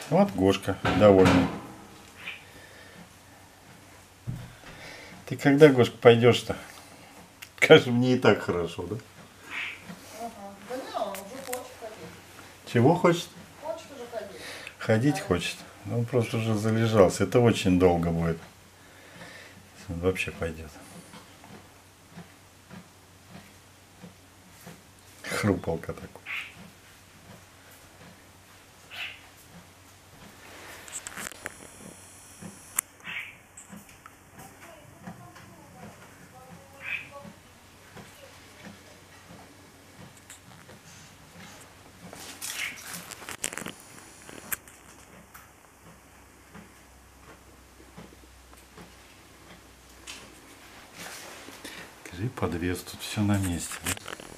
Вот Гошка довольный. Ты когда, Гошка, пойдешь-то? Скажи, мне и так хорошо, да? Ага. Да не, он уже хочет ходить. Чего хочет? Хочет уже ходить. Ходить хочет. Он просто уже залежался. Это очень долго будет. Если он вообще пойдет. Хрупалка такой. Скажи, подвес, тут все на месте. Да?